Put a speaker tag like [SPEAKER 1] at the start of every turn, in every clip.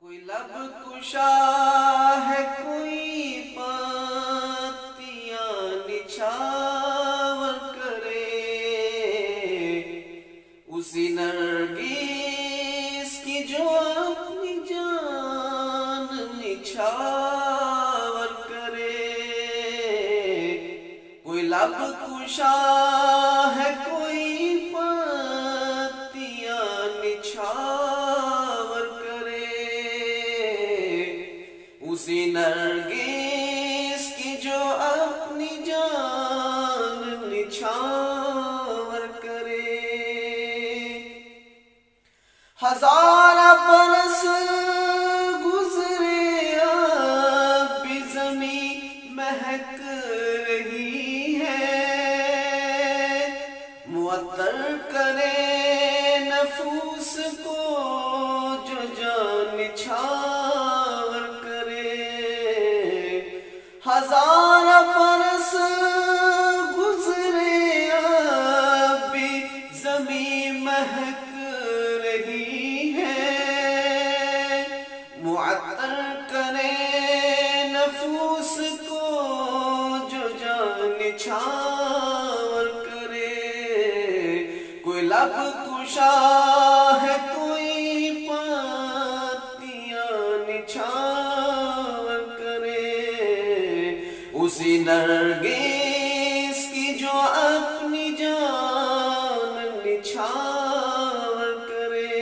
[SPEAKER 1] کوئی لب کشا ہے، کوئی پاتیاں نچھاور کرے، اسی نرگس کی جو اپنی جان نچھاور کرے۔ کوئی لب کشا ہے، کوئی پاتیاں نچھاور کرے، اسی نرگس کی جو اپنی جان نچھاور کرے۔ ہزارہ برس گزرے اب بھی زمین مہک رہی ہے، معطر کرے نفوس کو جو جان نچھاور کرے۔ ہزارہ برس گزرے اب بھی زمین مہک رہی ہے، معطر کرے نفوس کو جو جان نچھاور کرے۔ کوئی لب کشا ہے، کوئی پاتیاں نچھاور کرے، اسی نرگس کی جو اپنی جان نچھاور کرے۔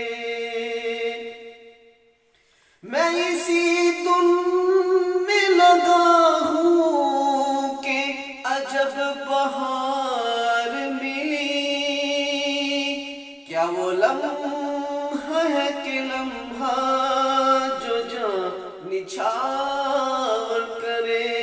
[SPEAKER 1] میں اسی دن میں لگا ہوں کہ عجب بہار ملی، کیا وہ لمحہ ہے کہ لمحہ جو جان نچھاور کرے۔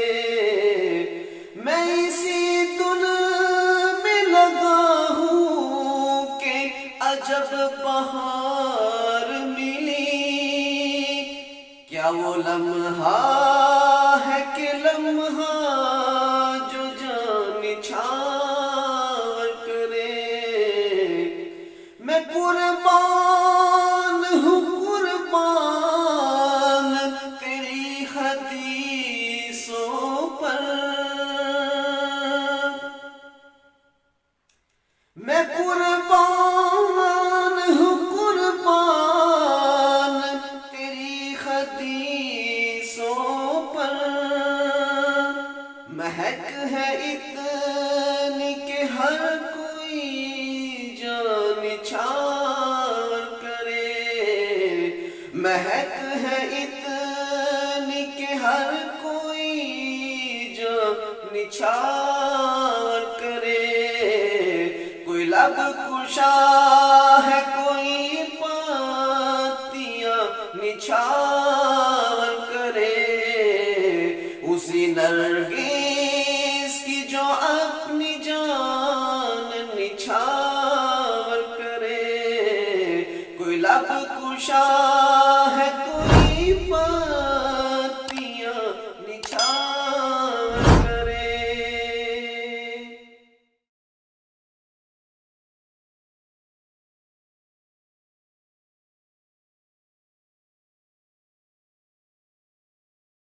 [SPEAKER 1] میں اسی دن میں لگا ہوں کہ عجب بہار ملی، کیا وہ لمحہ ہے کہ لمحہ جو جان نچھاور کرے۔ میں قربان ہوں قربان تیری حدیثوں پر، میں قربان ہوں قربان تیری حدیثوں پر۔ مہک ہے اتنی کہ ہر کوئی جان نچھاور کرے، مہک ہے اتنی کہ ہر کوئی جان نچھاور کرے۔ کوئی لب کشا ہے، کوئی پاتیاں نچھاور کرے، اسی نرگس کی جو اپنی جان نچھاور کرے۔ کوئی لب کشا